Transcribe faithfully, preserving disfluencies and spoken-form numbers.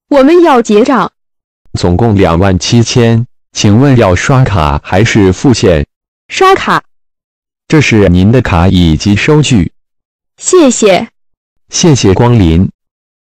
我们要结账。 总共两万七千，请问要刷卡还是付现？ 刷卡。 这是您的卡以及收据。 谢谢。 谢谢光临。